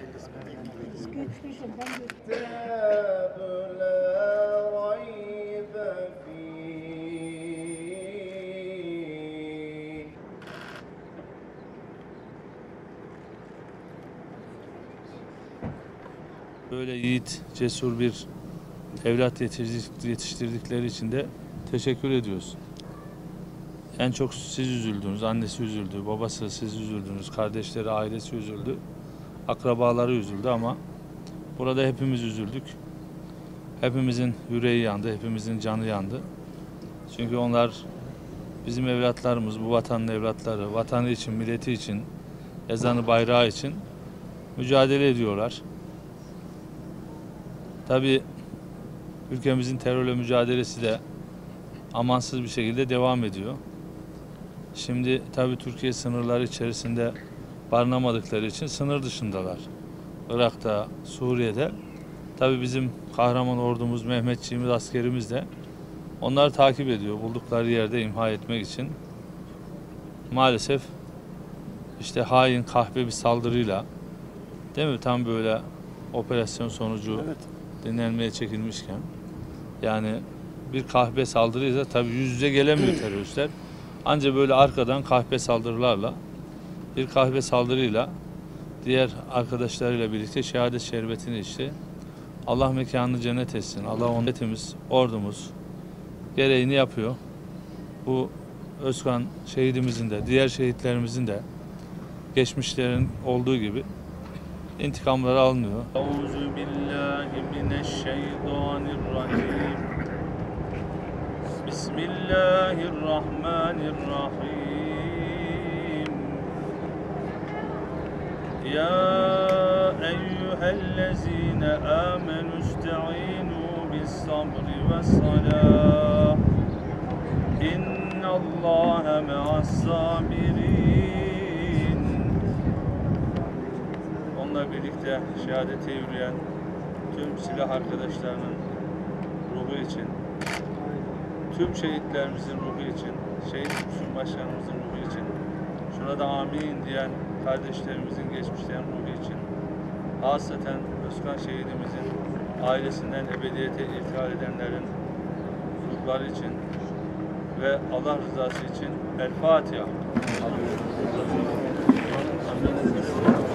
Böyle yiğit, cesur bir evlat yetiştirdikleri için de teşekkür ediyoruz. En çok siz üzüldünüz, annesi üzüldü, babası siz üzüldünüz, kardeşleri, ailesi üzüldü, akrabaları üzüldü ama burada hepimiz üzüldük. Hepimizin yüreği yandı, hepimizin canı yandı. Çünkü onlar bizim evlatlarımız, bu vatanın evlatları, vatanı için, milleti için, ezanı, bayrağı için mücadele ediyorlar. Tabii ülkemizin terörle mücadelesi de amansız bir şekilde devam ediyor. Şimdi tabii Türkiye sınırları içerisinde barınamadıkları için sınır dışındalar. Irak'ta, Suriye'de. Tabii bizim kahraman ordumuz, Mehmetçiğimiz, askerimiz de onları takip ediyor. Buldukları yerde imha etmek için. Maalesef işte hain, kahpe bir saldırıyla, değil mi? Tam böyle operasyon sonucu dinlenmeye çekilmişken, yani bir kahpe saldırıysa tabii yüz yüze gelemiyor teröristler. Ancak böyle arkadan kahpe saldırılarla, bir kahpe saldırıyla diğer arkadaşlarıyla birlikte şehadet şerbetini içti. Allah mekanını cennet etsin. Allah milletimiz, ordumuz gereğini yapıyor. Bu Özkan şehidimizin de, diğer şehitlerimizin de geçmişlerin olduğu gibi intikamları alınıyor. Euzubillahimineşşeytanirracim. Bismillahirrahmanirrahim. Ya eyyühellezine amenu ista'inu bis-sabri ve's-salah. İnnallâhe me'as-sabirin. Onunla birlikte şehadete yürüyen tüm silah arkadaşlarının ruhu için, tüm şehitlerimizin ruhu için, şehit Müslüm Başkanımızın ruhu için, şurada amin diyen kardeşlerimizin, geçmişlerin ruhu için, hasreten Özkan şehidimizin ailesinden ebediyete irtihal edenlerin ruhları için ve Allah rızası için El Fatiha.